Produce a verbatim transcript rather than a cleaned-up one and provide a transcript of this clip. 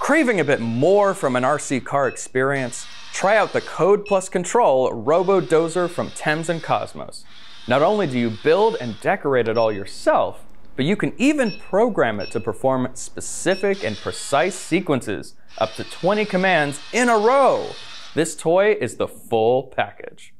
Craving a bit more from an R C car experience? Try out the Code Plus Control RoboDozer from Thames and Cosmos. Not only do you build and decorate it all yourself, but you can even program it to perform specific and precise sequences, up to twenty commands in a row. This toy is the full package.